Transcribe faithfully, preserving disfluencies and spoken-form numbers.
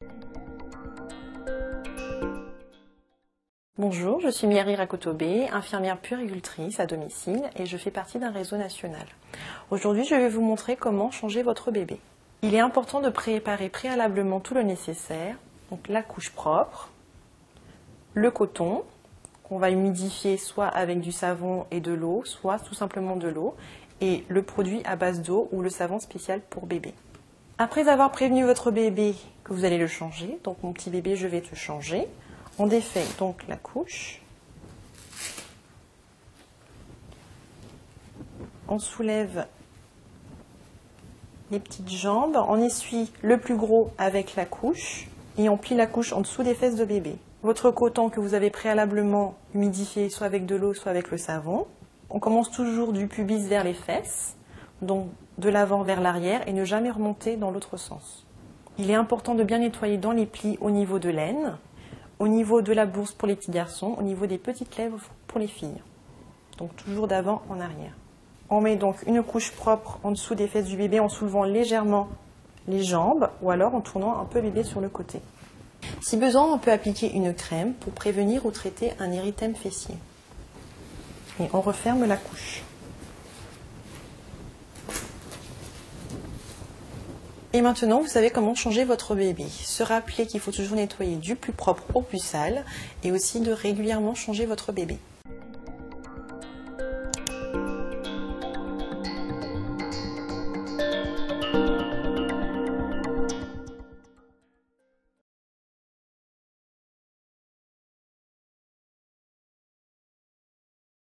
Bonjour, je suis Myari Rakotobé, infirmière puéricultrice à domicile et je fais partie d'un réseau national. Aujourd'hui, je vais vous montrer comment changer votre bébé. Il est important de préparer préalablement tout le nécessaire, donc la couche propre, le coton, qu'on va humidifier soit avec du savon et de l'eau, soit tout simplement de l'eau, et le produit à base d'eau ou le savon spécial pour bébé. Après avoir prévenu votre bébé que vous allez le changer, donc mon petit bébé, je vais te changer, on défait donc la couche, on soulève les petites jambes, on essuie le plus gros avec la couche et on plie la couche en dessous des fesses de bébé. Votre coton que vous avez préalablement humidifié soit avec de l'eau soit avec le savon. On commence toujours du pubis vers les fesses, donc de l'avant vers l'arrière et ne jamais remonter dans l'autre sens. Il est important de bien nettoyer dans les plis au niveau de l'aine, au niveau de la bourse pour les petits garçons, au niveau des petites lèvres pour les filles. Donc toujours d'avant en arrière. On met donc une couche propre en dessous des fesses du bébé en soulevant légèrement les jambes ou alors en tournant un peu bébé sur le côté. Si besoin, on peut appliquer une crème pour prévenir ou traiter un érythème fessier. Et on referme la couche. Et maintenant, vous savez comment changer votre bébé. Se rappeler qu'il faut toujours nettoyer du plus propre au plus sale et aussi de régulièrement changer votre bébé.